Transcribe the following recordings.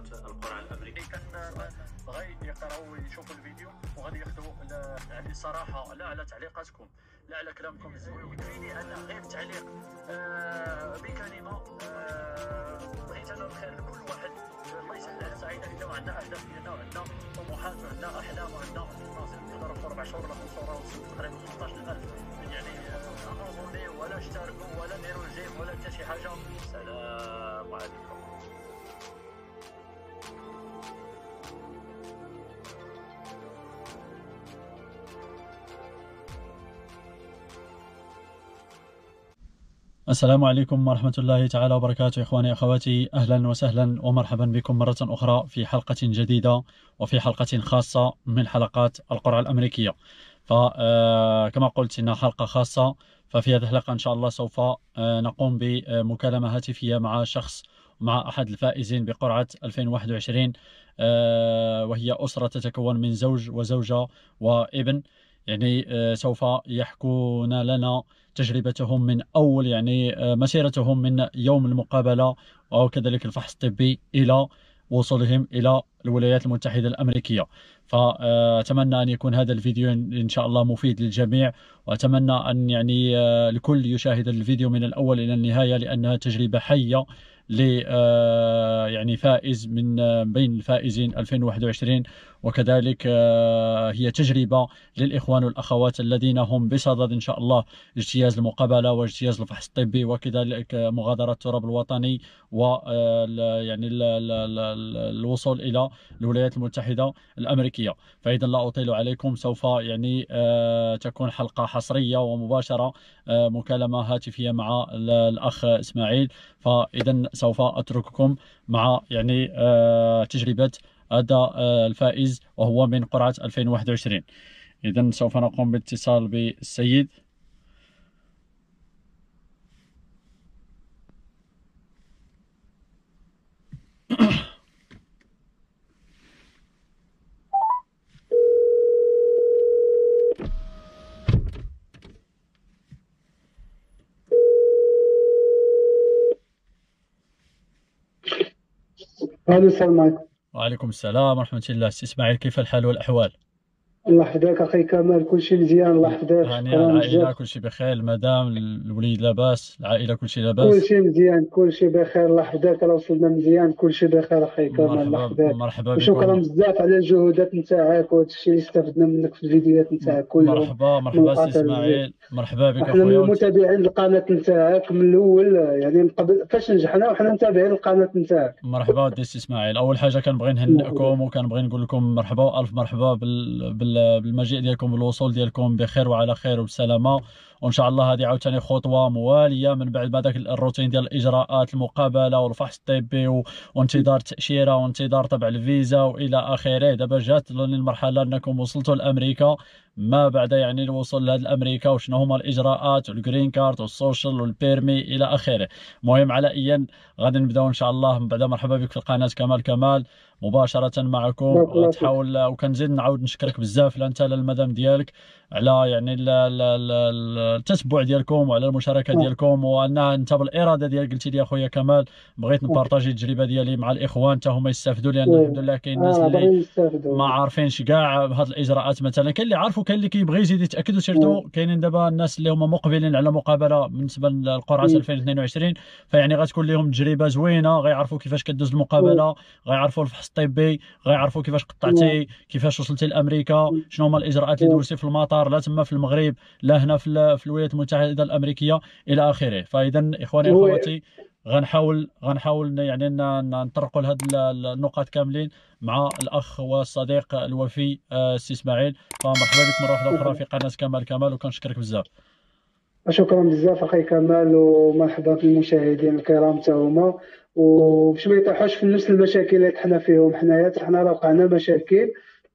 القرعه الامريكيه. كان بغى يقراو ويشوفوا الفيديو وغادي ياخذوا يعني الصراحه لا على تعليقاتكم لا على كلامكم الزوين. ويكفيني انا غير تعليق بكلمه بغيت انا الخير لكل واحد. الله يسهل على سعيده الا وعندنا اهداف ديالنا وعندنا طموحات وعندنا احلام وعندنا ناصر نقدروا في 4 شهور ولا 5 شهور وصلوا تقريبا 16000 يعني ابوني ولا اشتركوا ولا ديروا الجيم ولا حتى شي حاجه. السلام عليكم. السلام عليكم ورحمة الله تعالى وبركاته. إخواني أخواتي، أهلا وسهلا ومرحبا بكم مرة أخرى في حلقة جديدة وفي حلقة خاصة من حلقات القرعة الأمريكية. فكما قلت إنها حلقة خاصة، ففي هذه الحلقة إن شاء الله سوف نقوم بمكالمة هاتفية مع شخص، مع أحد الفائزين بقرعة 2021، وهي أسرة تتكون من زوج وزوجة وابن. يعني سوف يحكون لنا تجربتهم من أول يعني مسيرتهم من يوم المقابلة وكذلك الفحص الطبي إلى وصولهم إلى الولايات المتحدة الأمريكية. فأتمنى أن يكون هذا الفيديو إن شاء الله مفيد للجميع، وأتمنى أن يعني الكل يشاهد الفيديو من الأول إلى النهاية، لأنها تجربة حية ل يعني فائز من بين الفائزين 2021، وكذلك هي تجربة للإخوان والأخوات الذين هم بصدد إن شاء الله اجتياز المقابلة واجتياز الفحص الطبي وكذلك مغادرة التراب الوطني و يعني الوصول إلى الولايات المتحدة الأمريكية. فإذا لا أطيل عليكم، سوف يعني تكون حلقة حصرية ومباشرة، مكالمة هاتفية مع الأخ إسماعيل. فإذا سوف أترككم مع يعني تجربة هذا الفائز وهو من قرعة 2021. إذا سوف نقوم بالاتصال بالسيد. السلام عليكم. وعليكم السلام ورحمة الله. سي إسماعيل، كيف الحال والأحوال؟ الله يحفظك اخي كمال، كلشي مزيان الله يحفظك. هانيا العائلة كلشي بخير؟ المدام الوليد لاباس؟ العائلة كلشي لاباس؟ كلشي مزيان كلشي بخير الله يحفظك. راه وصلنا مزيان كلشي بخير اخي كمال الله يحفظك. مرحبا بكم، وشكرا بزاف على الجهودات نتاعك وهادشي اللي استفدنا منك في الفيديوهات نتاعك كلهم. مرحبا سي إسماعيل، مرحبا بك احنا من اخويا. متابعين القناه نتاعك من الاول، يعني من قبل فاش نجحنا وحنا متابعين القناه نتاعك. مرحبا ودي سي إسماعيل. اول حاجه كنبغي نهنئكم وكنبغي نقول لكم مرحبا والف مرحبا بالمجيء ديالكم والوصول ديالكم بخير وعلى خير وبسلامه. وان شاء الله هذه عاوتاني خطوه مواليه من بعد ما داك الروتين ديال الاجراءات المقابله والفحص الطبي وانتظار التاشيره وانتظار طبع الفيزا والى اخره. دابا جات المرحله انكم وصلتوا لامريكا، ما بعد يعني الوصول لهاد الامريكا وشنو هما الاجراءات والجرين كارد والسوشيال والبيرمي الى اخره. المهم على ايا غادي نبداو ان شاء الله من بعد. مرحبا بك في القناه كمال مباشره معكم. تحاول وكنزيد نعاود نشكرك بزاف انت للمدام ديالك على يعني التتبع ديالكم وعلى المشاركه ديالكم، وان انت بالاراده ديالك قلتي لي اخويا كمال بغيت نبارطاجي التجربه ديالي مع الاخوان حتى هما يستافدوا، لان الحمد لله كاين الناس اللي ما عارفينش كاع هاد الاجراءات. مثلا كاين اللي عارفوا كاين اللي كيبغي يزيد يتاكد، وسيرتو كاينين دابا الناس اللي هما مقبلين على مقابله بالنسبه للقرعه 2022، فيعني غتكون لهم تجربه زوينه، غيعرفوا كيفاش كدوز المقابله، غيعرفوا الفحص الطبي، غيعرفوا كيفاش قطعتي، كيفاش وصلتي لامريكا، شنو هما الاجراءات اللي دوزتي في المطار، لا تما في المغرب لا هنا في الولايات المتحده الامريكيه الى اخره. فاذا اخواني اخواتي غنحاول يعني نطرقوا لهاد النقاط كاملين مع الاخ والصديق الوفي السي اسماعيل. فمرحبا بك مره واحده اخرى في قناه كمال وكنشكرك بزاف. شكرا بزاف اخي كمال، ومرحبا بالمشاهدين الكرام حتى هما، وباش ما يطيحوش في نفس المشاكل اللي طحنا فيهم حنايا. حنا راه وقعنا مشاكل.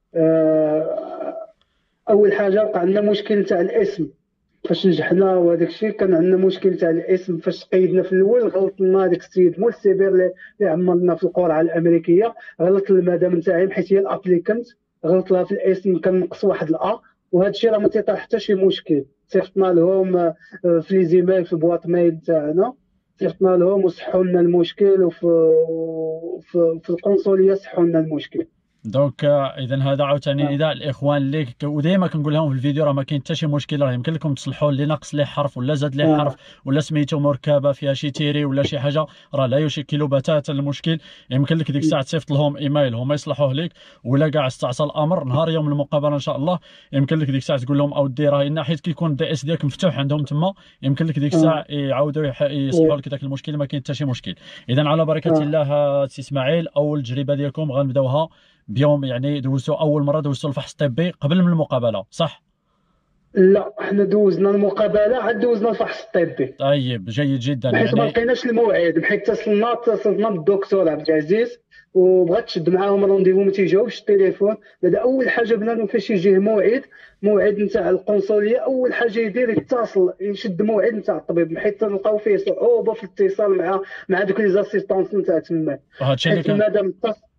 اول حاجه وقع لنا مشكل تاع الاسم فاش نجحنا، وهذاك الشيء كان عندنا مشكل تاع الاسم فاش قيدنا في الاول. غلط لنا هذاك السيد مول السيبر اللي عملنا في القرعه الامريكيه، غلط المدام نتاعي حيت هي الابليكانت، غلط لها في الاسم، كان نقص واحد الا، وهذا الشيء راه ما تيطرح حتى شي مشكل. صيفطنا لهم في لي زيميل في البواط ميل تاعنا، صيفطنا لهم وصحوا لنا المشكل، في القنصليه صحوا لنا المشكل. دونك اذا هذا عاوتاني نداء الاخوان اللي وديما كنقول لهم في الفيديو راه ما كاين حتى شي مشكل، راه يمكن لكم تصلحوا اللي ناقص ليه حرف ولا زاد ليه حرف ولا سميتو مركبه فيها شي تيري ولا شي حاجه، راه لا يشكل بتاتا المشكل. يمكن لك ديك الساعه تصيفط لهم ايميل هما يصلحوه لك، ولا كاع استعصى الامر نهار يوم المقابله ان شاء الله يمكن لك ديك الساعه تقول لهم اودي راه حيت كيكون الدي اس ديالك مفتوح عندهم تما، يمكن لك ديك الساعه يعاودوا يصلحوا لك داك المشكل، ما كاين حتى شي مشكل. اذا على بركه الله سي اسماعيل، اول تجربه ديالكم غنبداوها بيوم، يعني دوزتوا اول مره دوزتوا الفحص الطبي قبل من المقابله صح؟ لا احنا دوزنا المقابله عاد دوزنا الفحص الطبي. طيب جيد جدا. حيت ما لقيناش الموعد، حيت اتصلنا بالدكتور عبد العزيز وبغات تشد معاهم رونديفو ما تيجاوبش التليفون. بعد اول حاجه بنادم فاش يجيه موعد نتاع القنصليه اول حاجه يدير يتصل يشد موعد نتاع الطبيب، حيت تلقاو فيه صعوبه في الاتصال مع دوك لي زاسيستونس نتاع تما. حيت المدام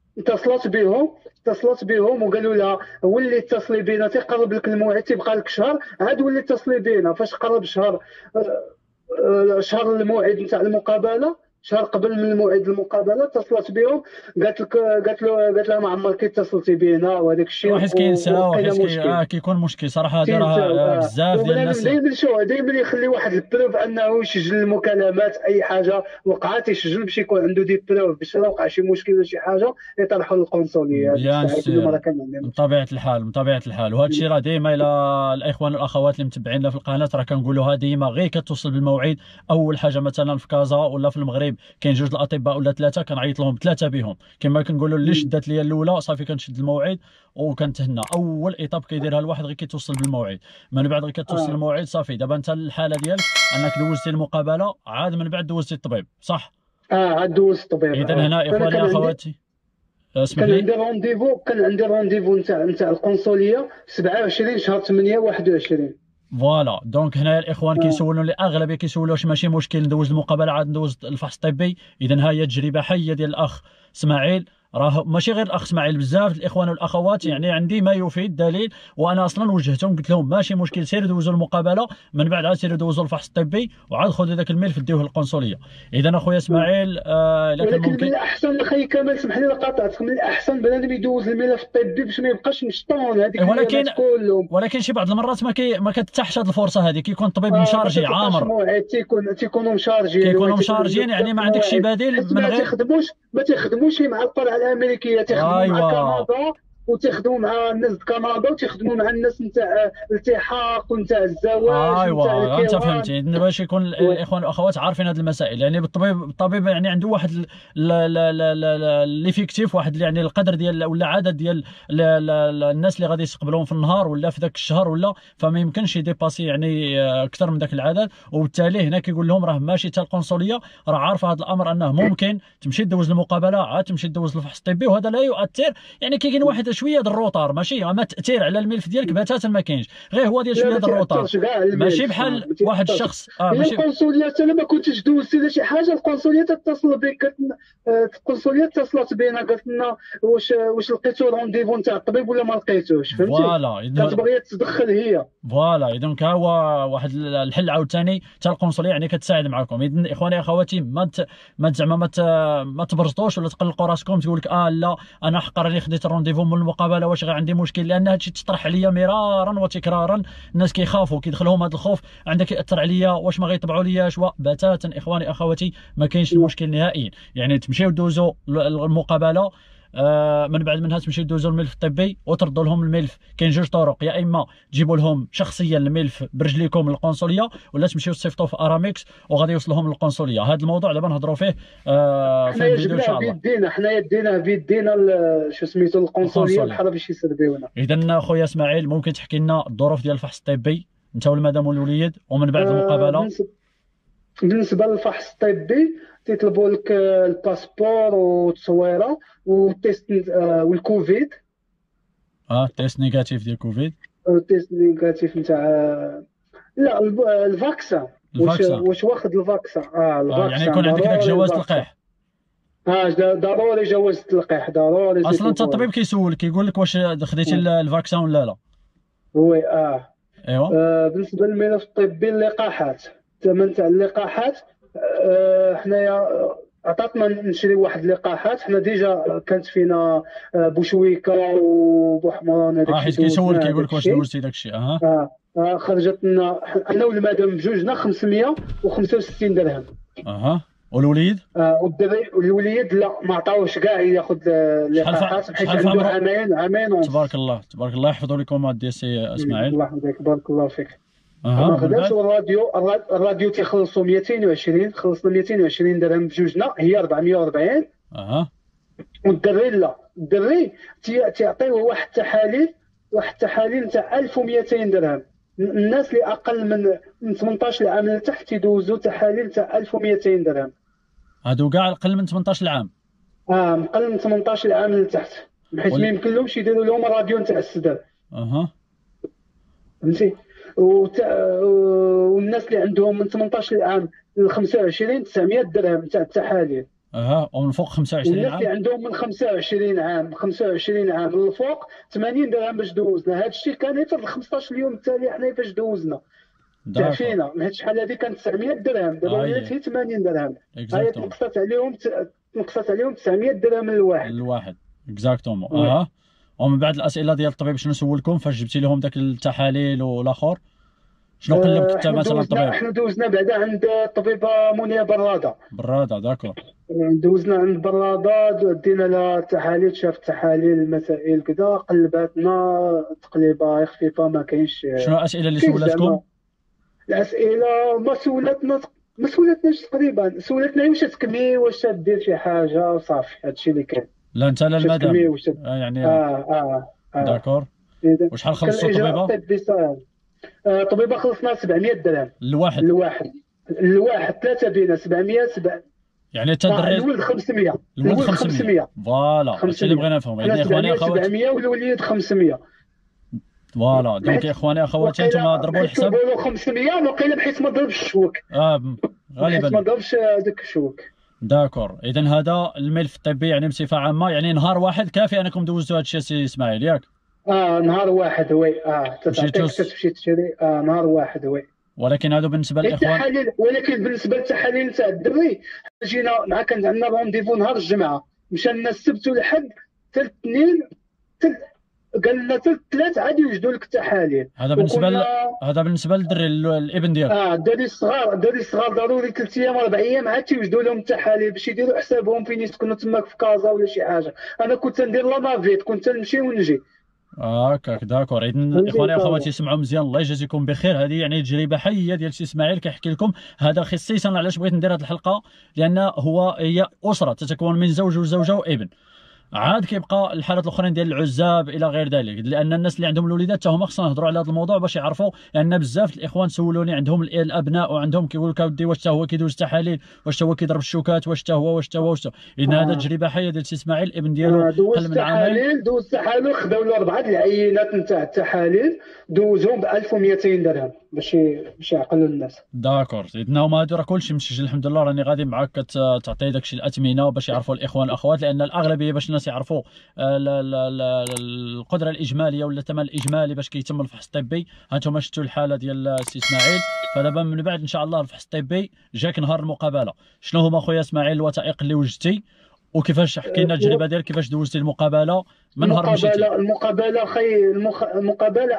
اتصلت بهم وقالوا لها ولي اتصلي بينا تيقرب لك الموعد تيبقى لك شهر، عاد ولي اتصلي بينا. فاش قرب شهر الموعد نتاع المقابله، شهر قبل من موعد المقابله اتصلت بهم قالت لها ما عمرك اتصلتي بينا وهذاك الشيء. حيت كينساو حيت كيكون مشكل صراحه. هذا راه بزاف ديال الناس دائما يخلي واحد البروف انه يسجل المكالمات، اي حاجه وقعت يسجل باش يكون عنده دي بروف باش لو وقع شي مشكل ولا شي حاجه يطرحوا للقنصليه. بطبيعه الحال وهذا الشيء راه ديما الى الاخوان والاخوات اللي متبعيننا في القناه راه كنقولوها ديما، غير كتوصل بالموعد. اول حاجه مثلا في كازا ولا في المغرب كاين جوج الاطباء ولا ثلاثه كنعيط لهم ثلاثه بهم، كما كنقولوا اللي شدات ليا الاولى صافي كنشد الموعد وكنتهنى. اول ايطاب كيديرها الواحد غير كيتوصل بالموعد، من بعد غير كتوصل الموعد صافي. دابا انت الحاله ديالك انك دوزتي المقابله عاد من بعد دوزتي الطبيب صح؟ عاد دوزت الطبيب. اذا هنا اخواني اخواتي اسمح لي، كان عندي رونديفو نتاع القنصليه 27 شهر 8 21. فوالا. دونك هنا الاخوان كيسولوا لي اغلبيه كيسولوا واش ماشي مشكل ندوز المقابله عاد ندوز الفحص الطبي. اذا ها هي تجربه حيه ديال الاخ اسماعيل، راه ماشي غير الاخ اسماعيل، بزاف الاخوان والاخوات يعني عندي ما يفيد دليل. وانا اصلا وجهتهم قلت لهم ماشي مشكل سيروا دوزوا المقابله، من بعد عاد سيروا دوزوا الفحص الطبي وعاد خذوا ذاك الملف ديوه للقنصليه. اذا اخويا اسماعيل لكن ممكن من الاحسن اخي كمال سمح لي قاطعتك، من الاحسن بنادم يدوز الملف الطبي باش ما يبقاش مشطون هذيك ولكن شي بعض المرات ما كتتاحش هذه الفرصه هذه، كيكون الطبيب مشارجي عامر، كيكونوا مشارجين يعني ما عندكش شي بديل من غير ما تخدموش مع القرعه الامريكيه، تخدموا مع كندا وتخدموا مع الناس كندا وتخدموا مع الناس نتاع الالتحاق ونتاع الزواج. ايوا انت فهمتي باش يكون الاخوان والاخوات عارفين هذه المسائل. يعني الطبيب يعني عنده واحد ليفيكتيف، واحد يعني القدر ديال ولا عدد ديال الناس اللي غادي يستقبلوهم في النهار ولا في ذاك الشهر ولا، فما يمكنش يديباسي يعني اكثر من ذاك العدد. وبالتالي هنا كيقول لهم راه ماشي حتى القنصليه راه عارفه هذا الامر انه ممكن تمشي تدوز المقابله عاد تمشي تدوز الفحص الطبي، وهذا لا يؤثر. يعني كاين واحد شويه د الروطار، ماشي ما تاثير على الملف ديالك بتاتا ما كاينش، غير هو ديال شويه د الروطار، ماشي بحال واحد الشخص. ماشي القنصليه انا ما كنتش دوزت ولا شي حاجه، القنصليه تتصل بك، القنصليه اتصلت بينا قالت لنا واش لقيتو رونديفو نتاع الطبيب ولا ما لقيتوش، فهمتي؟ فوالا كانت باغيه تدخل هي. فوالا اذا ها هو واحد الحل عاوتاني حتى القنصليه يعني كتساعد معكم. اذا اخواني اخواتي ما زعما ما تبرزطوش ولا تقلقوا راسكم تقول لك لا انا حقا راني خديت الرونديفو من المقابله واش غير عندي مشكل، لان هادشي تطرح عليا مرارا وتكرارا. الناس كيخافوا كيدخلهم هذا الخوف عندك ياثر عليا واش ما غيطبعوا لياش بتاتا. اخواني اخواتي ما كاينش المشكل نهائيا. يعني تمشيو دوزوا المقابله من بعد منها تمشيو دوزوا الملف الطبي وتردوا لهم الملف. كاين جوج طرق، يا اما تجيبوا لهم شخصيا الملف برجليكم للقنصليه ولا تمشيو تصيفطوه في ارامكس وغادي يوصلهم للقنصليه. هذا الموضوع دابا نهضروا فيه في الفيديو ان شاء الله. حنايا دينا بيدينا شو سميتو القنصليه بحال باش يسربيونا. اذا خويا اسماعيل ممكن تحكي لنا الظروف ديال الفحص الطبي انت والمدام والوليد ومن بعد المقابله؟ بالنسبه للفحص الطبي تيطلبوا لك الباسبور والتصويره والتيست والكوفيد. تيست نيجاتيف ديال كوفيد. التيست نيجاتيف نتاع لا الفاكسان. واش واخد الفاكسان؟ الفاكسان يعني يكون عندك داك جواز التلقيح. ضروري جواز التلقيح ضروري. اصلا انت الطبيب كيسولك كيقول لك واش خديتي الفاكسان ولا لا. وي ايوا. بالنسبه للملف الطبي اللقاحات، الثمن تاع اللقاحات حنايا عطاتنا نشريو واحد اللقاحات. حنا ديجا كانت فينا بوشويكه وبوحمران هذاك الشيء. حيت كيسول كيقول لك واش دوزتي داك الشيء. خرجت لنا انا والمدام بجوجنا 565 درهم. والوليد؟ والوليد لا ما عطاوش كاع ياخذ اللقاحات حيت عنده عامين ونص. تبارك الله تبارك الله، يحفظوا لكم هاد سي اسماعيل. الله يحفظك بارك الله فيك. ما خداش. الراديو تيخلصوا 220، خلصنا 220 درهم بجوجنا، هي 440. والدري لا، الدري تيعطيوه واحد التحاليل تاع 1200 درهم. الناس اللي اقل من 18 عام لتحت تيدوزوا تحاليل تاع 1200 درهم. هادو كاع اقل من 18 عام؟ اقل من 18 عام لتحت، بحيث ما يمكن لهمش يديروا لهم الراديو نتاع السداد. فهمتي؟ والناس اللي عندهم من 18 عام ل 25 900 درهم تاع التحاليل. ومن فوق 25 عام. والناس اللي عندهم من 25 عام للفوق 80 درهم باش دوزنا. هذا الشيء كان يفرض 15 يوم التالي حنا باش دوزنا. تعرفينا من هاد الشحال هذه كانت 900 درهم، دابا ولات هي 80 درهم. هي تنقصت عليهم 900 درهم للواحد. اكزاكتومون. ومن بعد الاسئله ديال الطبيب شنو سولكم فاش جبتي لهم داك التحاليل والاخر؟ شنو قلبت انت مثلا الطبيب؟ احنا دوزنا بعدا عند الطبيبه منيا براده. داكور. دوزنا عند براده، دينا لها التحاليل، شافت التحاليل المسائل كذا، قلباتنا تقليبه خفيفه ما كاينش. شنو الاسئله اللي سولتكم؟ الاسئله ما سولتناش تقريبا، سولتنا واش تكمي، واش دير شي حاجه، وصافي هادشي اللي كان. لا انت لا المدام يعني داكور. وشحال خلصتوا الطبيبه؟ الطبيبه خلصنا 700 درهم الواحد 3 بينا 700 يعني تدري الولد 500 فوالا هادشي اللي بغينا نفهمو. يعني اخواني اخواتي 700 والوليد 500. فوالا دونك يا اخواني اخواتي انتم ضربوا الحساب 500 وقيله بحيث ما ضربش الشوك. غالبا ما ضربش هذاك الشوك. داكور. اذا هذا الملف الطبي يعني بصفه عامه، يعني نهار واحد كافي انكم دوزتوا هذا الشيء سي اسماعيل ياك؟ نهار واحد وي. تمشي تشري نهار واحد وي. ولكن هذا بالنسبه للاخوان، ولكن بالنسبه للتحاليل تاع الدري جينا مع كان عندنا رونديفو نهار الجمعه، مشى لنا السبت والحد حتى الاثنين قال لنا حتى الثلاث عاد يوجدوا لك التحاليل. هذا بالنسبه للدري الابن ديالك. الدري الصغار ضروري 3 ايام 4 ايام عاد تيوجدوا لهم التحاليل باش يديروا حسابهم فين يسكنوا تماك في كازا ولا شي حاجه. انا كنت ندير لا نافيت، كنت نمشي ونجي. هكاك داكور. اذا اخواني اخواتي يسمعوا مزيان، الله يجازيكم بخير. هذه يعني تجربه حيه ديال سي اسماعيل كيحكي لكم. هذا خصيصا علاش بغيت ندير هذه الحلقه، لان هي اسره تتكون من زوج وزوجه وابن. عاد كيبقى الحالات الاخرين ديال العزاب الى غير ذلك، لان الناس اللي عندهم الوليدات حتى هما خصنا نهضروا على هذا الموضوع باش يعرفوا. لان بزاف الاخوان سولوني عندهم الابناء وعندهم كيقول لك اودي واش حتى هو كيدوز التحاليل، واش حتى هو كيضرب الشوكات، واش حتى هو اذا هذا تجربه حيه ديال سي اسماعيل الابن ديالو قل من عامين دوز التحاليل، خداو له 4 العينات نتاع التحاليل دوزهم ب 1200 درهم باش يعقلوا الناس. داكور. اذا هما هادو راه كلشي مسجل الحمد لله. راني غادي معاك تعطي داكشي الاثمنه باش يعرفوا الاخوان والاخوات، لان الاغلبيه باش الناس يعرفوا القدره الاجماليه ولا الثمن الاجمالي باش كيتم الفحص الطبي. هانتوما شفتوا الحاله ديال السي اسماعيل. فدابا من بعد ان شاء الله الفحص الطبي جاك نهار المقابله. شنو هما خويا اسماعيل الوثائق اللي وجدتي وكيفاش حكي لنا التجربه ديالك كيفاش دوزتي المقابله من نهار مشيتي؟ المقابله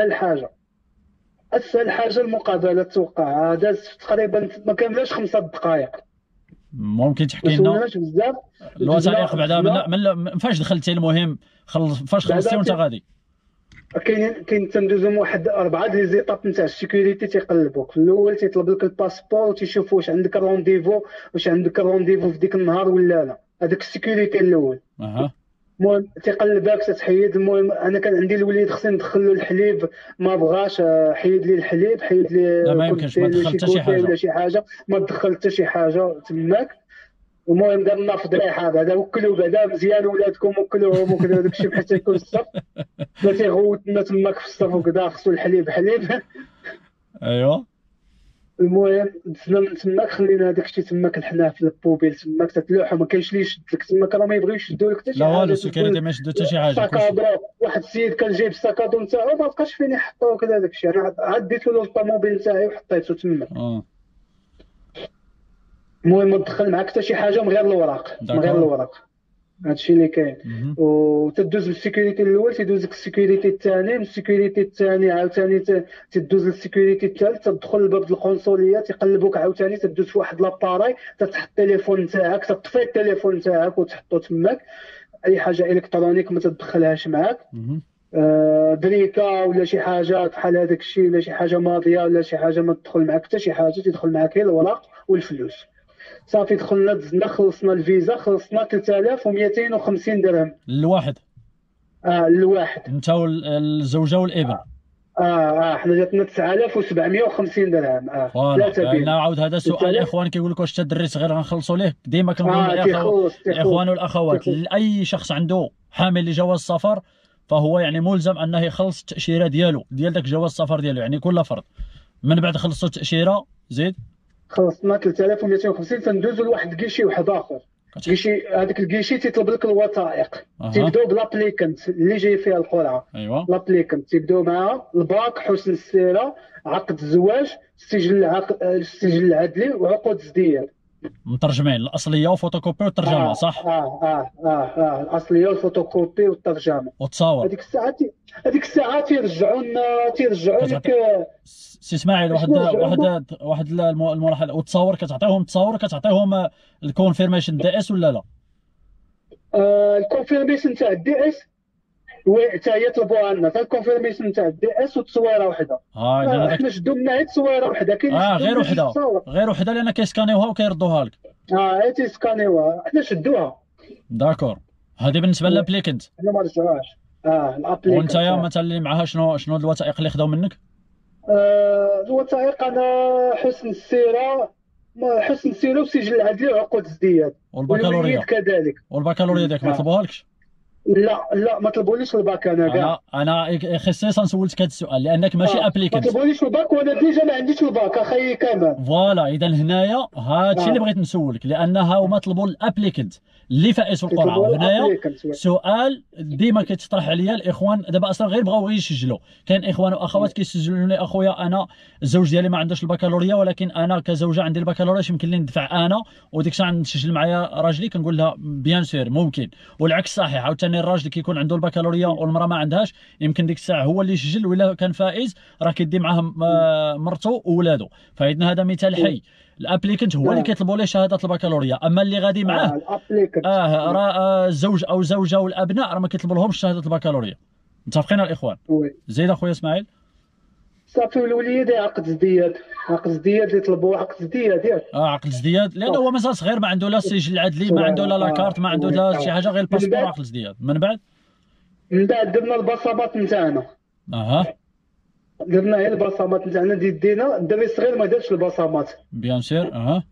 اسهل حاجه المقابله توقع دازت تقريبا ما كاملاش 5 دقائق. ممكن تحكي لنا الوثائق بعدا من فاش دخلتي؟ المهم فاش خلصتي وانت غادي؟ كاين تندوزهم واحد 4 لي زيطاب نتاع السيكوريتي تيقلبوك. في الاول تيطلب لك الباسبور وتيشوف واش عندك رونديفو في ديك النهار ولا لا. هذاك السيكوريتي الاول. المهم تيقلبك تتحيد. المهم انا كان عندي الوليد خصني ندخل له الحليب، ما بغاش، حيد لي الحليب، حيد لي لا ما يمكنش ما دخل حتى شي حاجه ما دخل حتى شي حاجه تماك. المهم درنا فضريحه بعدا، وكلوا بعدا مزيان ولادكم وكلوهم وكذا داكشي حتى يكون الصف. ما تيغوتنا تماك في الصف وكذا، خصو الحليب ايوا. المهم دزنا من تماك، خلينا هذاك الشيء تماك الحناه في البوبيل تماك تتلوح وما كاينش اللي يشد لك تماك، راه ما يبغيوش يشدوا لك حتى شي حاجه. لا والو السكرتي ما يشدوا حتى شي حاجه. واحد السيد كان جايب الساكادو نتاعو ما بقاش فين يحطو كذا داك الشيء. انا عديت له الطوموبيل نتاعي وحطيته تما. المهم ما تدخل معاك حتى شي حاجه من غير الوراق، من غير الوراق. هادشي اللي كاين. وتدوز للسيكوريتي الاول، تيدوز لك السيكوريتي الثاني، من السيكوريتي الثاني عاوتاني تدوز للسيكوريتي الثالث، تدخل لباب القنصليه تيقلبوك عاوتاني، تدوز في واحد لاباراي تتحط التليفون نتاعك، تطفي التليفون نتاعك وتحطو تماك. اي حاجه الكترونيك ما تدخلهاش معاك. بريكا ولا شي حاجه بحال هذاك الشيء، ولا شي حاجه ماضيه ولا شي حاجه ما تدخل معاك حتى شي حاجه، تدخل معاك غير الوراق والفلوس. صافي دخلنا دزنا خلصنا الفيزا، خلصنا 3250 درهم الواحد. الواحد. انت والزوجه والابن. حنا جاتنا 9750 درهم. فوالا عاود هذا السؤال الاخوان كيقول لك واش الدري صغير غنخلصوا ليه؟ ديما كنقول الاخوان والاخوات لاي شخص عنده حامل لجواز سفر فهو يعني ملزم انه يخلص التاشيره ديالو ديال داك جواز السفر ديالو، يعني كل فرد من بعد خلصوا التاشيره زيد خلصنا 3250 تندوزو لواحد الكيشي واحد اخر. كيشي هذاك الكيشي تيطلب لك الوثائق. تيبداو بلابليكانت اللي جاي فيها القرعه. ايوا لابليكانت تيبداو معها الباك، حسن السيره، عقد الزواج، السجل العدلي وعقود الزديان مترجمين، الاصليه وفوتوكوبي والترجمه. صح. الاصليه والفوتوكوبي والترجمه وتصاور. هذيك الساعه تيرجعوا لك سي اسماعيل واحد الملاحظه. وتصاور كتعطيهم التصاور، كتعطيهم الكونفيرميشن دي اس ولا لا؟ الكونفيرميشن تاع الدي اس حتى هي طلبوها لنا، حتى الكونفيرميشن تاع الدي اس وتصويره وحده. حنا شدوا لنا غير تصويره وحده. كاين غير وحده لان كيسكانيوها وكيردوها لك. هي تيسكانيوها، حنا شدوها. داكور. هذه بالنسبه للابليكنت. حنا ما رجعوهاش. الابليكنت. وانت يا مثلا اللي معاها شنو الوثائق اللي خداو منك؟ الوثائق انا حسن السيره وسجل العدلي وعقود الزديان والبكالوريا كذلك. والبكالوريا ديالك ما طلبوها لكش؟ لا ما طلبوليش الباك. انا خصيصا سولتك هذا السؤال لانك ماشي ابليكنت. ما طلبوليش الباك وانا ديجا ما عنديش الباك اخي كمان. فوالا اذا هنايا هادشي اللي بغيت نسولك، لانها هما طلبوا الابليكنت اللي فائز في القرعه. وهنايا سؤال ديما كيتطرح عليا الاخوان دابا اصلا غير بغاو يسجلوا. كاين اخوان واخوات كيسجلوا لي اخويا انا الزوج ديالي ما عندوش البكالوريا ولكن انا كزوجه عندي البكالوريا، يمكن لي ندفع انا وديك الساعه نسجل معايا راجلي. كنقول لها بيان سير ممكن، والعكس صحيح. عاوتاني الراجل كيكون عنده البكالوريا والمراه ما عندهاش، يمكن ديك الساعه هو اللي يسجل، ولا كان فائز راه كيدي معاه مرته وولادو. فاذا هذا مثال حي. الابليكنت هو اللي كيطلبوا ليه شهاده البكالوريا، اما اللي غادي معاه راه الزوج او الزوجه والابناء راه ما كيطلبوا لهمش شهاده البكالوريا. متفقين الاخوان؟ زيد اخويا اسماعيل. صافي الوليد عقد ازدياد اللي طلبوا عقد ازدياد ياك. عقد ازدياد لانه هو مازال صغير، ما عنده لا السجل العدلي، ما عنده لا لاكارت، ما عنده لا شي حاجه غير الباسبور. عقد ازدياد من بعد درنا البصمات نتاعنا. درنا غير البصمات نتاعنا دينا. الدري الصغير ما دارش البصمات بيان سير.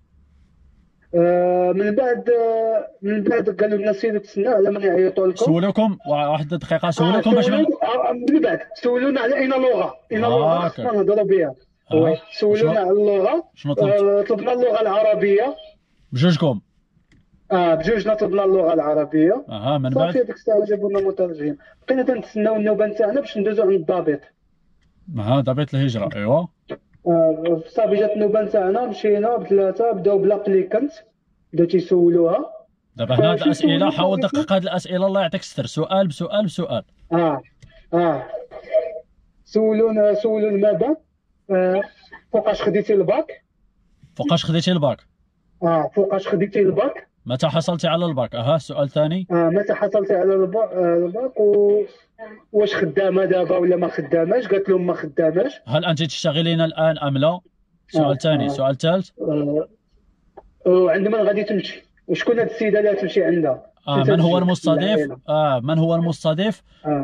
من بعد قالوا لنا سيروا تسناو على من يعيطوا لكم. سولوكم واحد دقيقه، سولوكم باش من بعد سولونا على اين لغه خصنا نهضروا بها. سولونا على اللغه. شنو طلبنا اللغه العربيه بجوجكم؟ بجوجنا طلبنا اللغه العربيه. من بعد صافي ديك الساعه جابوا لنا مترجم. بقينا تنتسناو النوبه نتاعنا باش ندوزو عند الضابط. ضابط الهجره. ايوا صافي جات النوبه نتاعنا، مشينا بثلاثه بداو بلابليكانت بداو تيسولوها. دابا هنا هاد الاسئله حاول دقق هاد الاسئله الله يعطيك الستر، سؤال بسؤال بسؤال. سولونا ماذا فوقاش خديتي الباك. فوقاش خديتي الباك. فوقاش خديتي الباك. متى حصلتي على الباك. السؤال الثاني. متى حصلتي على الباك واش خدامه دابا ولا ما خداماش. قالت لهم ما خداماش. هل انت تشتغلين الان ام لا؟ سؤال ثاني. سؤال ثالث. عندما غادي تمشي وشكون هاد السيده اللي غتمشي عندها. من هو المستضيف. من هو المستضيف.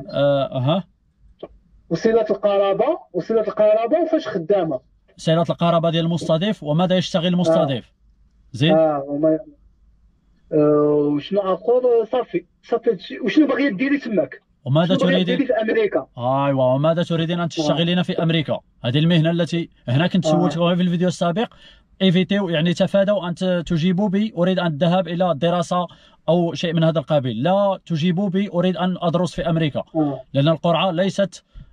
وصلة القرابه وفاش خدامه. صلة القرابه ديال المستضيف وماذا يشتغل المستضيف. زين. وشنو اخر. صافي وشنو باغيه ديري تماك. وماذا تريدين في امريكا. ايوا وماذا تريدين ان تشتغلين في امريكا. هذه المهنه التي هنا كنت سولتكم في الفيديو السابق. ايفيتيو يعني تفادوا ان تجيبوا بي اريد ان الذهاب الى الدراسه او شيء من هذا القبيل. لا تجيبوا بي اريد ان ادرس في امريكا، لان القرعه ليست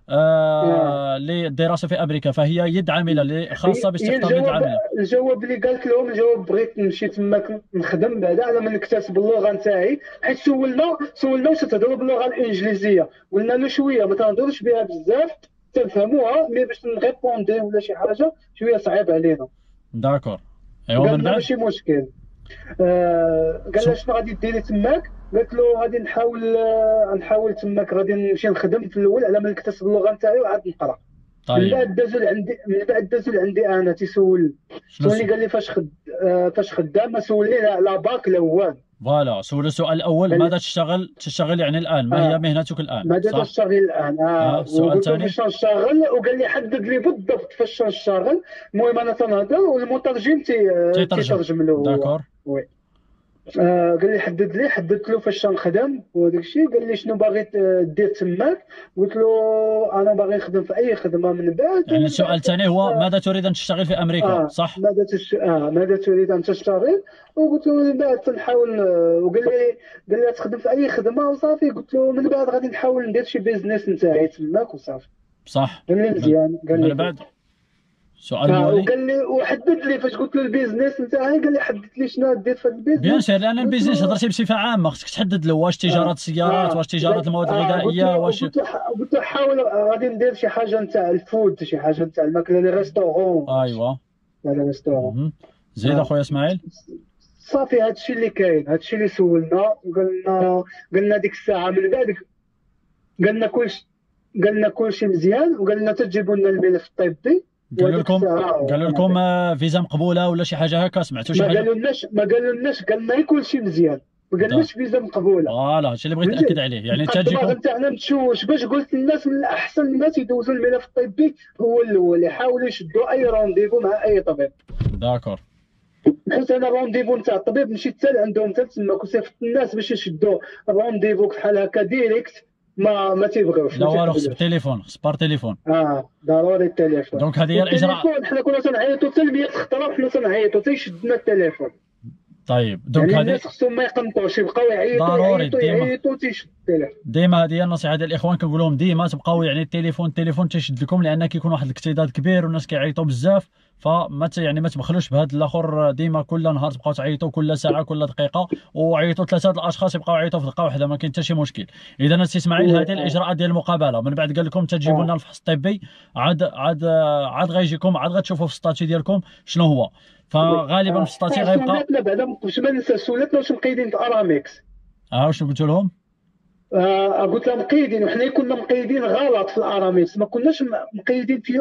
للدراسه في امريكا، فهي يد عامله خاصه باستقطاب يد عامله. الجواب اللي قالت لهم، الجواب بغيت نمشي تماك نخدم بعدا على ما نكتسب اللغه نتاعي، حيت سولنا واش تهضروا باللغه الانجليزيه، قلنا له شويه ما تهضروش بها بزاف تفهموها، مي باش نريبوندي ولا شي حاجه شويه صعيب علينا. داكور. ايوا من بعد ماشي مشكل. قال لها شنو غادي ديري تماك؟ قالت له غادي نحاول تماك، غادي نمشي نخدم في الاول على ما نكتسب اللغه نتاعي وعاد نقرا. طيب. من بعد دازوا لعندي انا تيسولني، قال لي فاش خدام، ما سولني لا باك لا والو. فوالا، سول السؤال الاول، ماذا تشتغل يعني الان؟ ما هي مهنتك الان؟ ماذا تشتغل الان؟ السؤال الثاني فاش نشتغل، وقال لي حدد لي بالضبط فاش نشتغل. المهم انا تنهضر والمترجم تيترجم له. داكور. وي. قال لي حددت له فاش نخدم وهذاك الشيء. قال لي شنو باغي دير تماك؟ قلت له انا باغي نخدم في اي خدمه من بعد. يعني السؤال الثاني هو ماذا تريد ان تشتغل في امريكا؟ صح؟ ماذا تريد ان تشتغل؟ وقلت له من بعد تنحاول. وقال لي تخدم في اي خدمه وصافي. قلت له من بعد غادي نحاول ندير شي بيزنس نتاعي تماك وصافي. صح. قال لي مزيان. قال لي من بعد سؤال المولي. وقال لي وحدد لي فاش قلت له البيزنس نتاعي، قال لي حدد لي شنو دير في البيزنس. بيان سير، لان البيزنس هضرتي بصفه عامه، خصك تحدد له واش تجاره السيارات، واش تجاره المواد الغذائيه، واش. قلت له حاول غادي ندير شي حاجه نتاع الفود، شي حاجه نتاع الماكله، لي ريستورون. ايوا على ريستورون. زيد اخويا اسماعيل. صافي هادشي اللي كاين، هادشي اللي سولنا. قلنا ديك الساعه من بعد قالنا كلشي مزيان، وقالنا تجيبوا لنا الملف الطبي. قالوا لكم فيزا مقبوله ولا شي حاجه هكا؟ سمعتوا شي حاجه؟ ما قالولناش قالنا كلشي مزيان، ما قالناش فيزا مقبوله. فوالا هادشي اللي بغيت ناكد عليه، يعني تجيكم نتاعنا متشوش. باش قلت للناس من الاحسن الناس يدوزوا الملف الطبي هو الاول، يحاولوا يشدوا اي رونديفو مع اي طبيب. داكور. حيت انا الرونديفو نتاع الطبيب مشيت حتى لعندهم حتى تماك، وصيفط الناس باش يشدوا الرونديفو بحال هكا ديريكت، ما تيبغيوش. لا والو، خص بالتليفون، خص بار تليفون. ضروري التليفون. دونك هذه هي الاجراء. حنا كنا تنعيطوا حتى ل100 خطره، وحنا تنعيطوا تيشدنا التليفون. طيب دونك يعني هذه الناس خصهم ما يقنطوش، يبقاو يعيطوا تيشد التليفون. ديما هذه هي النصيحه ديال الاخوان، كنقول لهم ديما تبقاو يعني التليفون تيشد لكم، لان كيكون واحد الاكتضاد كبير والناس كيعيطوا بزاف، فما يعني ما تبخلوش بهذا الاخر. ديما كل نهار تبقاو تعيطوا، كل ساعه كل دقيقه، وعيطوا 3 الاشخاص يبقاو يعيطوا في دقه واحده، ما كاين حتى شي مشكل. اذا السي اسماعيل هذه الاجراءات ديال المقابله، من بعد قال لكم تجيبوا لنا الفحص الطبي، عاد غيجيكم، عاد غتشوفوا في السطاتي ديالكم شنو هو. فغالبا في السطاتي غيبقى سولتنا بعدا باش ما ننسى، سولتنا واش مقيدين في ارامكس. واش قلتوا لهم؟ قلت لهم مقيدين، وحنا كنا مقيدين غلط في الارامكس، ما كناش مقيدين في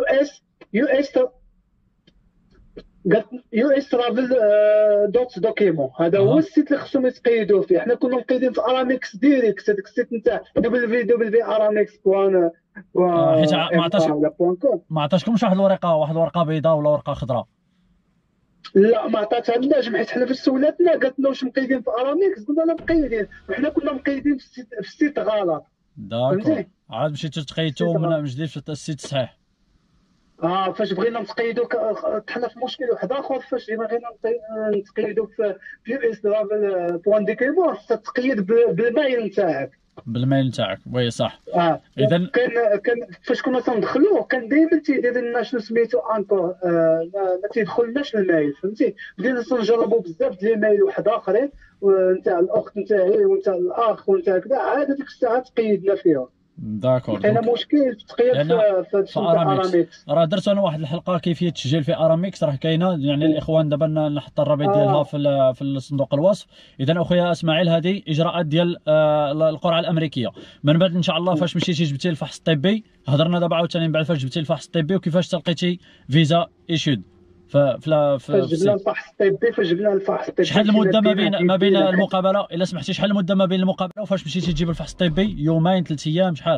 يو اس ترافل دوت دوكيمون. هذا هو السيت اللي خصهم يتقيدوا فيه. حنا كنا مقيدين في ارامكس ديريكت، هذاك السيت نتاع www.aramex.com. حيت ما عطاشكمش واحد الورقه بيضاء ولا ورقه خضراء؟ لا ما عطاتهالناش، حيت حنا فاش سولاتنا قالت لنا واش مقيدين في ارامكس، قلنا لا مقيدين، وحنا كنا مقيدين في السيت غلط. داكور. عاد مشيتوا تقيدتوا من جديد في السيت الصحيح. فاش بغينا نتقيدوا طحنا في مشكل واحد اخر. فاش بغينا نتقيدوا في اس ترافل بوان دي كيبور، تتقيد بالمايل نتاعك. وي صح. اذا كان فاش كنا تندخلوا كان دائما تيدير لنا شنو سميتو انكور، ما تيدخلناش المايل، فهمتي. بدينا تنجربوا بزاف ديال المايل واحد اخرين، ونتاع الاخت نتاعي ونتاع الاخ ونتاع كذا، عاد ديك الساعه تقيدنا فيهم. داكور. كاين مشكل في التقييد في ارامكس. راه درت انا واحد الحلقه كيفيه التسجيل في ارامكس، راه كاينه، يعني الاخوان دابا نحط الرابط ديالها في الصندوق الوصف. اذا اخويا اسماعيل هذه اجراءات ديال القرعه الامريكيه. من بعد ان شاء الله فاش مشيتي جبتي الفحص الطبي، هضرنا دابا عاوتاني من بعد فاش جبتي الفحص الطبي وكيفاش تلقيتي فيزا ايشود. فاش جبنا الفحص الطبي شحال المده ما بين المقابله؟ الا سمحتي شحال المده ما بين المقابله وفاش مشيتي تجيب الفحص الطبي؟ يومين، 3 ايام، شحال؟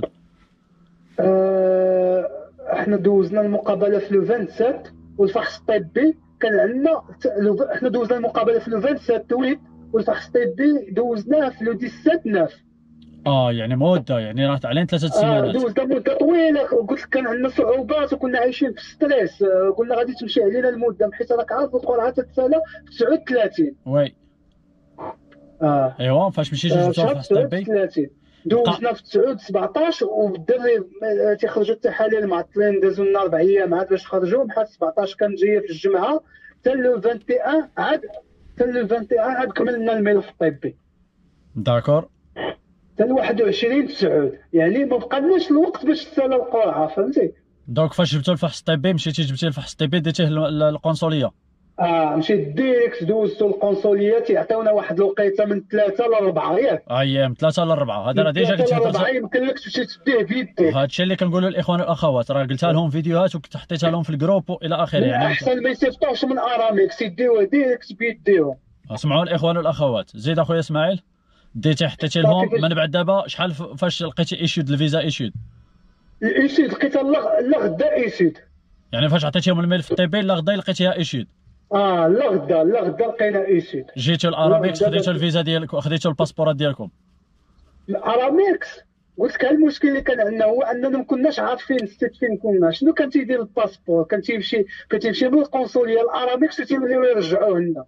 احنا دوزنا المقابله في لو 27 والفحص الطبي كان عندنا. احنا دوزنا المقابله في لو 27 والفحص الطبي دوزناه في لو 17 يعني مده، يعني راه علينا 3 سيمانات. دوزنا مده طويله. قلت لك كان عندنا صعوبات وكنا عايشين في ستريس. قلنا غادي تمشي علينا المده، حيت راك عارف القرعه تتسالى في 39. وي. ايوا فاش مشيتي جبتوا الفحص الطبي دوزنا في 9 17 والدري تيخرجوا التحاليل معطلين، دازوا لنا 4 ايام عاد باش خرجوا، بحال 17 كانت جايه في الجمعه حتى لو 21 عاد، حتى لو 21 عاد كملنا الملف الطبي. داكور. حتى ل 21 9 يعني ما بقالناش الوقت باش تسالى القرعه، فهمتي. دونك فاش جبتو الفحص الطبي مشيتي جبتي الفحص الطبي ديتيه القنصليه؟ مشيت ديريكت دوزتو القنصليه، تيعطيونا واحد الوقيته من 3 ل 4 ياك ايام 3 ل 4. هذا راه ديجا كنت 4 يمكن لك تمشي تديه بيديك. هذا الشيء اللي كنقولوا للاخوان والاخوات، راه قلتها لهم فيديوهات وحطيتها لهم في الجروب والى اخره. يعني احسن ما يصيفطوش من اراميكس، يديوه ديريكت بيديهم. اسمعوا الاخوان والاخوات. زيد اخويا اسماعيل، ديتي حطيتي لهم من بعد دابا شحال فاش لقيتي ايشود الفيزا ايشود؟ ايشود لقيتها لا غدا ايشود، يعني فاش عطيتيهم الملف الطبي لا غدا لقيتيها ايشود؟ لا غدا لقينا ايشود. جيتو الاراميكس خديتو الفيزا ديالكم، خديتو الباسبورات ديالكم؟ الاراميكس قلت لك المشكل اللي كان عندنا هو اننا ما كناش عارفين السيت فين كنا، شنو كان تيدير الباسبور، كان تيمشي من القنصليه الاراميكس وتيوليو يرجعوه لنا.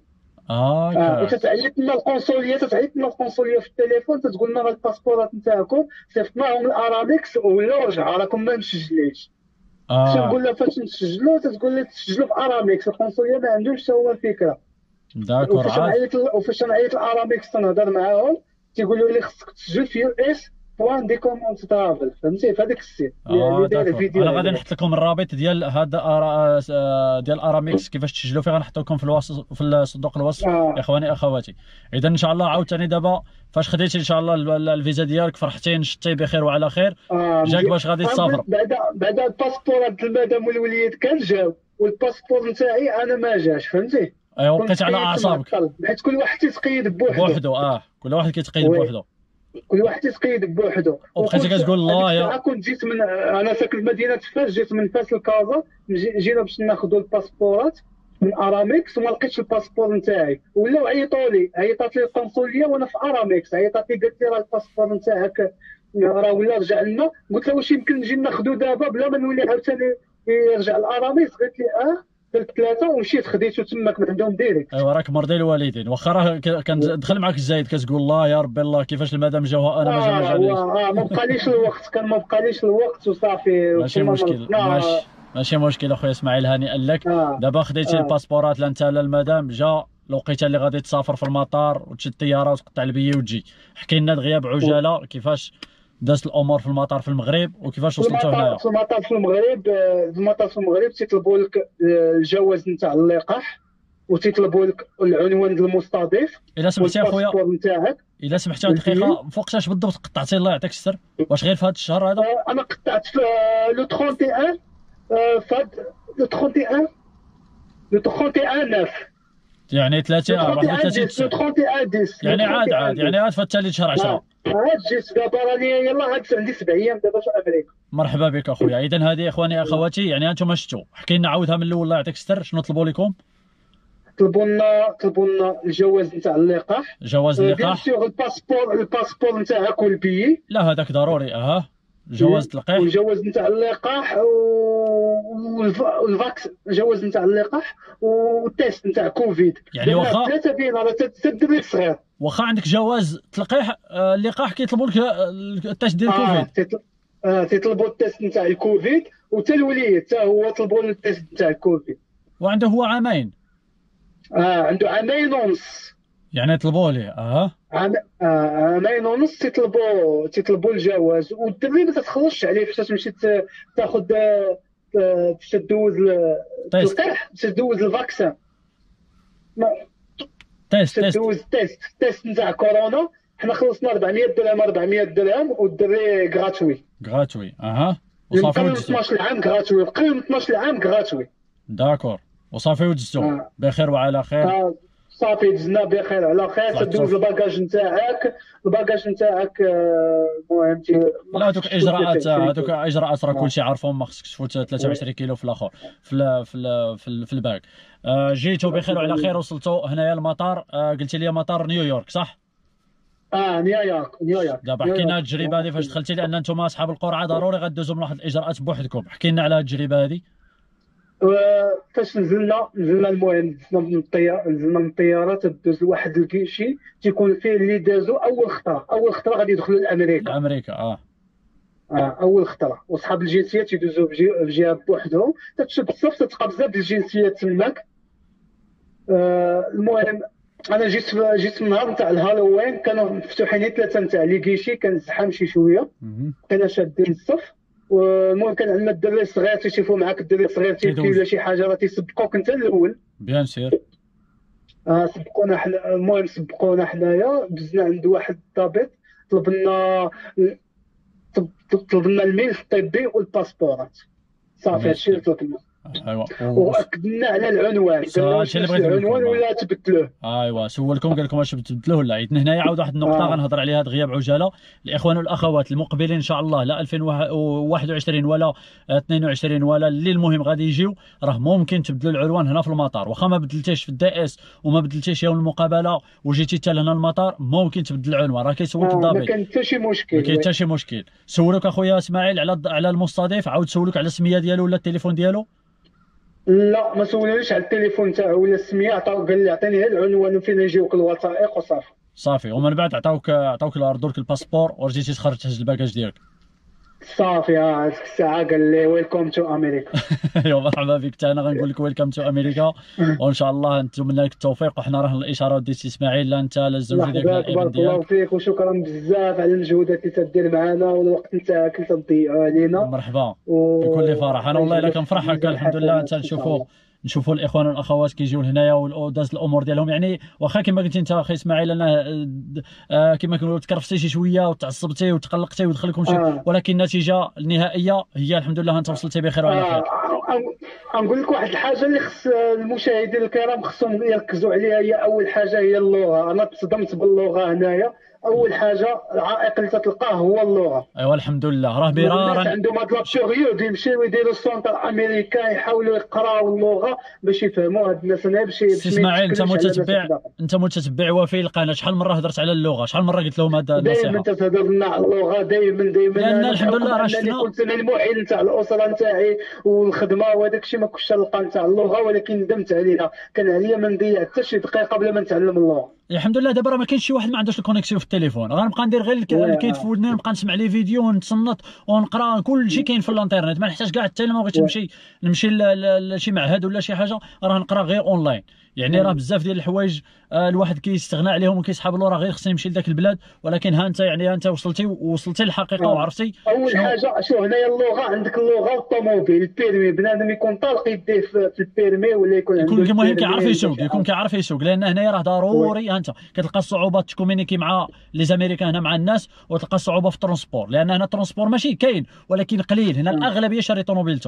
وتتعيط لنا القنصليه في التليفون، تتقول لنا راه الباسبورات نتاعكم صيفطناهم للاراميكس ولا رجعوا راكم ما مسجلينش. تنقول لها فاش نسجلوا، تتقول لي تسجلوا في اراميكس، القنصليه ما عندهمش حتى هو الفكره. داكور. وفاش نعيط الاراميكس تنهضر معاهم تيقولوا لي خصك تسجل في US بوان دي كوموند ترافل، فهمتي، في هذاك السيت اللي داير الفيديو. انا غادي نحط لكم الرابط ديال هذا ديال اراميكس كيفاش تسجلوا فيه، غنحط لكم في الوصف، في صندوق الوصف اخواني اخواتي. اذا ان شاء الله عاوتاني دابا فاش خديتي ان شاء الله الفيزا ديالك فرحتي نشطي بخير وعلى خير، جاك باش غادي تسافر. بعد الباسبورات المدام والوليد كان جاو، والباسبور نتاعي انا ما جاش، فهمتي. ايوا بقيتي على اعصابك حيت كل واحد تيتقيد بوحدو. كل واحد كيتقيد بوحدو. كل واحد تيتقيد بوحدو. وبقيتي كتقول الله يا كنت جيت من، انا ساكن مدينه فاس، جيت من فاس لكازا، جينا باش ناخذوا الباسبورات من اراميكس وما لقيتش الباسبور نتاعي، ولاو عيطات لي القنصليه وانا في اراميكس، عيطات لي قالت لي راه الباسبور نتاعك راه ولا رجع لنا. قلت لها واش يمكن نجي ناخذو دابا بلا ما نولي عاوتاني يرجع الاراميكس؟ قالت لي قلت 3 ومشيت خديتو تماك من عندهم ديريكت. ايوا راك مرضي الوالدين، واخا راه كندخل معاك الزايد كتقول الله يا ربي الله كيفاش المدام جاوها انا ما جانيش. ما بقاليش الوقت وصافي. ماشي مشكل، ماشي مشكل اخويا اسماعيل، هانئا لك. دابا خديتي الباسبورات لا انت لا المدام، جا الوقيته اللي غادي تسافر في المطار وتشد الطياره وتقطع البيه وتجي. حكي لنا دغيا بعجاله كيفاش دازت الامور في المطار في المغرب وكيفاش وصلتوا هنايا. في المطار في المغرب تيطلبوا لك الجواز نتاع اللقاح، وتيطلبوا لك العنوان ديال المستضيف. الا سمحتي اخويا، الا سمحتي دقيقه، فوقتاش بالضبط قطعتي الله يعطيك السر؟ واش غير في هذا الشهر هذا؟ انا قطعت في لو 31 فهاد لو 31 9 يعني 30 31 يعني عاد يعني في الثالث شهر 10 عاد جيت دابا راني يلاه عاد عندي 7 ايام دابا في امريكا. مرحبا بك اخويا. اذا هذه اخواني اخواتي يعني انتم شفتوا. حكي لنا عاودها من الاول الله يعطيك الستر، شنو طلبوا لكم؟ طلبوا لنا الجواز نتاع اللقاح. جواز اللقاح، الباسبور نتاعك والبيي. لا هذاك ضروري. جواز اللقاح والجواز نتاع اللقاح والفاكس، جواز نتاع اللقاح والتيست نتاع كوفيد. يعني واخا 3 ديال راه تدري صغير، واخا عندك جواز تلقيح اللقاح كيطلبوا لك التيست ديال كوفيد. تيطلبوا التيست نتاع الكوفيد، وتا الوليد حتى هو طلبوا له التيست نتاع الكوفيد. وعنده هو عامين. عنده 2 عام ونص. يعني طلبوا ليه عامين ونص تيطلبوا الجواز. والدري ما تتخلصش عليه فاش تمشي تاخذ باش تدوز التلقيح، باش تدوز الفاكسان، تيست نتاع كورونا. حنا خلصنا 400 درهم والدري غراتوي. وصافي قبل 12 عام غراتوي، قبل 12 عام غراتوي. داكور وصافي ودزتو بخير وعلى خير. صافي دزنا بخير على خير. تدوز الباكاج نتاعك المهم لا هذوك اجراءات راه كلشي عارفهم، ما خصكش تفوت 23 كيلو في الاخر في الباك. جيتوا بخير وعلى خير، وصلتوا هنايا المطار. قلتي لي مطار نيويورك صح؟ نيويورك. دابا حكي لنا التجربه هذه فاش دخلتي، لان انتم اصحاب القرعه ضروري غدوزوا من واحد الاجراءات بوحدكم. حكي لنا على التجربه هذه. فاش نزلنا المهم نزلنا من الطياره تدوز لواحد الكيشي تيكون فيه اللي دازو اول خطره غادي يدخلوا لامريكا. اول خطره، وصحاب الجنسيات يدوزوا في جهه بوحدهم، تتشوف بزاف تلقى بزاف ديال الجنسيات تماك. المهم انا جيت من النهار نتاع الهالوين، كانوا مفتوحين 3 نتاع لي كيشي، كان زحام شي شويه، كنا شادين الصف. والمهم كان عندنا الدري الصغير تيشوفوا معاك، الدري الصغير تيبكي ولا شي حاجه راه تيسبقوك انت الاول. بيان سير. سبقونا حنا، المهم سبقونا حنايا، دزنا عند واحد الضابط طلب لنا الملف الطبي والباسبورات، صافي هادشي اللي طلبنا. ايوا واكدنا على العنوان، قلنا واش العنوان ولا تبدلوه. ايوا سولكم قال لكم واش تبدلوه ولا. عيطنا هنايا عاود واحد النقطه غنهضر عليها غياب عجاله. الاخوان والاخوات المقبلين ان شاء الله لا 2021 ولا 22 ولا اللي المهم غادي يجيو، راه ممكن تبدلوا العنوان هنا في المطار، واخا ما بدلتيش في الدي اس وما بدلتيش يوم المقابله وجيتي حتى لهنا المطار ممكن تبدل العنوان. راه كيسولك الضابط، ما كاين حتى شي مشكل، ما كاين حتى شي مشكل. سولوك اخويا اسماعيل على المستضيف، عاود سولوك على السميه ديالو ولا التليفون ديالو؟ لا ما سولونيش على التليفون تاعو ولا السميه، قال لي عطيني غير العنوان وفين يجيوك الوثائق وصافي. صافي، ومن بعد عطاوك ردوك الباسبور ورجيتي تخرج تهز الباكاج ديالك. صافي هذيك الساعه قال لي ويلكم تو امريكا. ايوا مرحبا بك، حتى انا غنقول لك ويلكم تو امريكا، وان شاء الله نتمنى لك التوفيق. وحنا راه الاشاره ديتي اسماعيل، لا انت لا الزوج ديالك لا الابن ديالك. بارك الله فيك وشكرا بزاف على المجهودات اللي تدير معنا والوقت نتاعك اللي تضيعوا علينا. مرحبا بكل فرح. انا والله الا كنفرح هكا، الحمد لله انت نشوفوا الاخوان والاخوات كيجيو لهنايا وداز الامور ديالهم. يعني واخا كما قلتي انت اخي اسماعيل، انا كما كنقولوا تكرفتي شي شويه وتعصبتي وتقلقتي ودخل لكم شي، ولكن النتيجه النهائيه هي الحمد لله انت وصلتي بخير وعلى خير. نقول لك واحد الحاجه اللي خص المشاهدين الكرام خصهم يركزوا عليها، هي اول حاجه هي اللغه. انا تصدمت باللغه هنايا، اول حاجه العائق اللي تلقاه هو اللغه. ايوا الحمد لله، راه مرارا عندهم هاد لابيريود يمشيو يديروا السونتر امريكان يحاولوا يقراو اللغه باش يفهموا هاد الناس. انا باش اسماعيل انت متتبع وفي القناه، شحال مره هضرت على اللغه، شحال مره قلت لهم هذا النصيحه؟ دائما تهضر لنا على اللغه، دائما لان الحمد لله راه شفنا كنت انا المعين نتاع الاسره نتاعي والخدمه وهذاك الشيء ما كنتش نلقى نتاع اللغه، ولكن ندمت عليها. كان عليا ما نضيع حتى شي دقيقه قبل ما نتعلم اللغه. الحمد لله دابا راه ما كاينش شي واحد ما عندوش الكونيكسيون في التليفون، غنبقى ندير غير الكيد في ودني، نبقى نسمع لي فيديو ونتصنت ونقرا، كل شيء كاين في الانترنت، ما نحتاج كاع حتى ما بغيت نمشي لشي معهد ولا شي حاجه، راه نقرا غير اونلاين. يعني راه بزاف ديال الحوايج الواحد كيستغنى عليهم وكيسحب له، راه غير خصني نمشي لذاك البلاد. ولكن ها انت يعني انت وصلتي للحقيقه وعرفتي اول حاجه. شوف هنايا اللغه، عندك اللغه والطوموبيل، البيرمي، بنادم يكون طالق يديه في البيرمي ولا يكون عنده المهم كيعرف يسوق، لان هنايا راه ضروري. انت كتلقى الصعوبات تكومينيكي مع لي زاميريكان هنا مع الناس، وتلقى الصعوبه في الترونسبور، لان هنا الترونسبور ماشي كاين ولكن قليل. هنا الاغلبيه شاري طوموبيلته.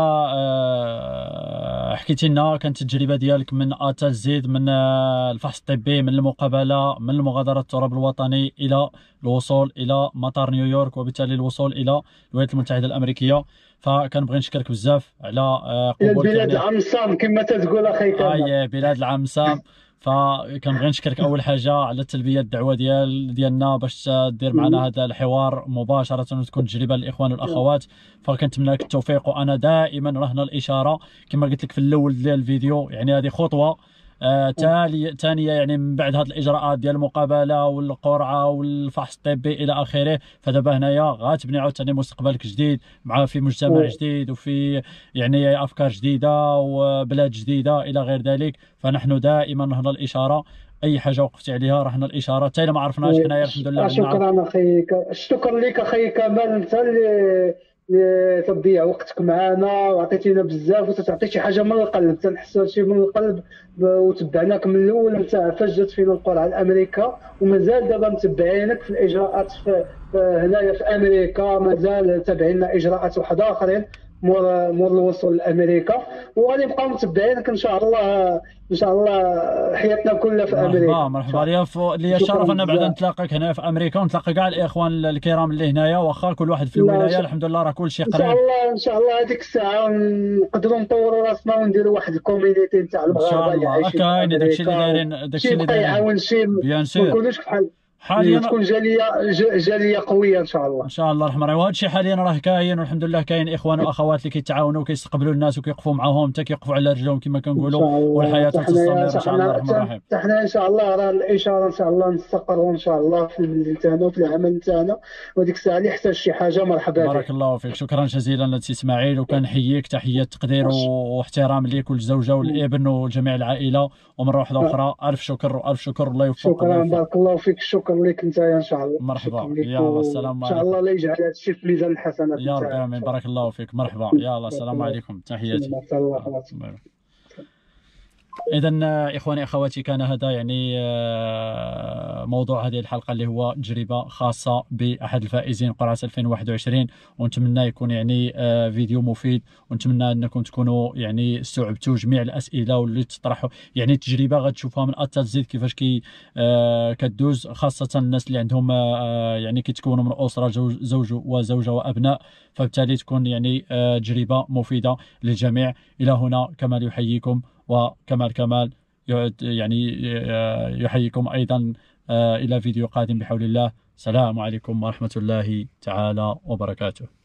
كما حكيتي لنا كانت التجربه ديالك من اتى الزيد، من الفحص الطبي، من المقابله، من المغادره التراب الوطني الى الوصول الى مطار نيويورك، وبالتالي الوصول الى الولايات المتحده الامريكيه. فكنبغي نشكرك بزاف على قبولك بلاد العم سام كما تقول اخي كامل. بلاد العم سام. فكنبغي نشكرك اول حاجه على تلبيه الدعوه ديالنا باش دير معنا هذا الحوار مباشره وتكون تجربه للاخوان والاخوات. فكنتمنى لك التوفيق، وانا دائما رهنا الاشاره كما قلت لك في الاول ديال الفيديو. يعني هذه خطوه ثانيه، يعني من بعد هذه الاجراءات ديال المقابله والقرعه والفحص الطبي الى اخره، فدابا هنايا غتبني عاوتاني مستقبلك جديد مع في مجتمع جديد وفي يعني افكار جديده وبلاد جديده الى غير ذلك. فنحن دائما رهنا الاشاره، اي حاجه وقفتي عليها رهنا الاشاره حتى الا ما عرفناش حنايا الحمد لله. شكرا اخي، شكرا لك اخي كمال، انت اللي تضيع وقتك معنا وعطيتينا بزاف وتعطي شي حاجه من القلب، تنحسوا شي من القلب. وتبعناك من الاول نتاع فاش جات فينا القرعه لامريكا، ومازال دابا متبعينك في الاجراءات هنايا في امريكا، مازال تابعين اجراءات واحده اخرين مور الوصول لامريكا، وغادي نبقاو متبعينك ان شاء الله. ان شاء الله حياتنا كلها في امريكا. مرحبا لي الشرف ان بعدا نتلاقاك هنا في امريكا، ونتلاقى كاع الاخوان الكرام اللي هنايا، واخا كل واحد في الولايه الحمد لله راه كل شيء قريب. ان شاء الله هذيك الساعه نقدروا نطوروا راسنا ونديروا واحد الكوميونيتي نتاع المغاربه اللي عايشين. كاين داكشي اللي دايرين، داكشي اللي يعاون شي، ما نكونوش بحال حاليا تكون جاليه قويه ان شاء الله. ان شاء الله الرحمن الرحيم. وهذا الشيء حاليا راه كاين والحمد لله، كاين اخوان واخوات اللي كيتعاونوا وكيستقبلوا الناس وكيقفوا معاهم حتى كيقفوا على رجلهم كما كنقولوا، والحياه تستمر ان شاء الله الرحمن الرحيم. حنا ان شاء الله راه الاشاره ان شاء الله نستقروا ان شاء الله في المنزل تاعنا وفي العمل تاعنا، وديك الساعه اللي يحتاج شي حاجه مرحبا به. بارك الله فيك، شكرا جزيلا لسي اسماعيل، وكنحييك تحيه تقدير واحترام ليك وللزوجه والابن وجميع العائله، ومره واحده اخرى الف شكر والف شكر، الله يوفقك. شكرا، بارك الله فيك، الشكر لك انت ان شاء الله. مرحبا، يلا السلام عليكم. ان شاء الله لا يجعل هذا الشيء في ميزان الحسنات يا رب امين، بارك الله فيك. مرحبا، يلا السلام عليكم، تحياتي. إذا إخواني أخواتي، كان هذا يعني موضوع هذه الحلقة اللي هو تجربة خاصة بأحد الفائزين قرعة 2021، ونتمنى يكون يعني فيديو مفيد، ونتمنى أنكم تكونوا يعني استوعبتوا جميع الأسئلة واللي تطرحوا. يعني تجربة غتشوفها من أ زد كيفاش كدوز، خاصة الناس اللي عندهم يعني كيتكونوا من أسرة زوج وزوجة وأبناء، فبالتالي تكون يعني تجربة مفيدة للجميع. إلى هنا كمال يحييكم، وكمال يعني يحييكم أيضا إلى فيديو قادم بحول الله. السلام عليكم ورحمة الله تعالى وبركاته.